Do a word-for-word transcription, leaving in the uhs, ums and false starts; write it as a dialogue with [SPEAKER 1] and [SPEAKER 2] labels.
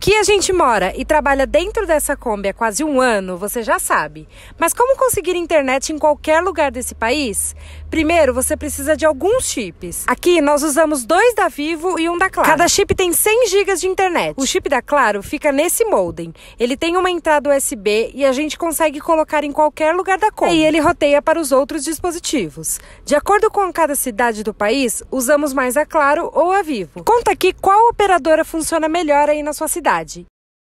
[SPEAKER 1] Que a gente mora e trabalha dentro dessa Kombi há quase um ano, você já sabe. Mas como conseguir internet em qualquer lugar desse país? Primeiro, você precisa de alguns chips. Aqui nós usamos dois da Vivo e um da Claro. Cada chip tem cem gigas de internet. O chip da Claro fica nesse modem. Ele tem uma entrada U S B e a gente consegue colocar em qualquer lugar da Kombi. E ele roteia para os outros dispositivos. De acordo com cada cidade do país, usamos mais a Claro ou a Vivo. Conta aqui qual operadora funciona melhor aí na sua cidade.